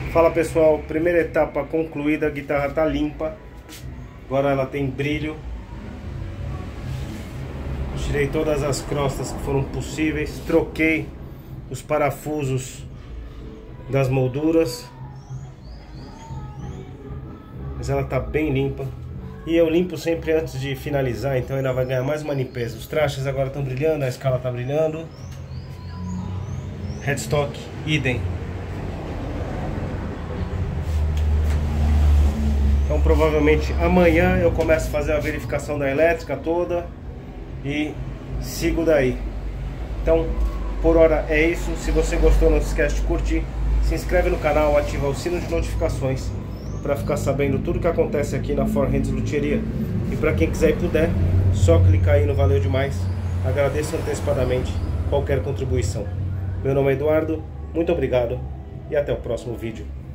Fala pessoal, primeira etapa concluída, a guitarra tá limpa. Agora ela tem brilho. Tirei todas as crostas que foram possíveis. Troquei os parafusos das molduras. Mas ela tá bem limpa. E eu limpo sempre antes de finalizar, então ela vai ganhar mais uma limpeza. Os trastes agora estão brilhando, a escala tá brilhando. Headstock, idem. Então provavelmente amanhã eu começo a fazer a verificação da elétrica toda e sigo daí. Então por hora é isso. Se você gostou, não se esquece de curtir, se inscreve no canal, ativa o sino de notificações para ficar sabendo tudo que acontece aqui na For Hands Luthieria. E para quem quiser e puder, só clicar aí no valeu demais. Agradeço antecipadamente qualquer contribuição. Meu nome é Eduardo, muito obrigado e até o próximo vídeo.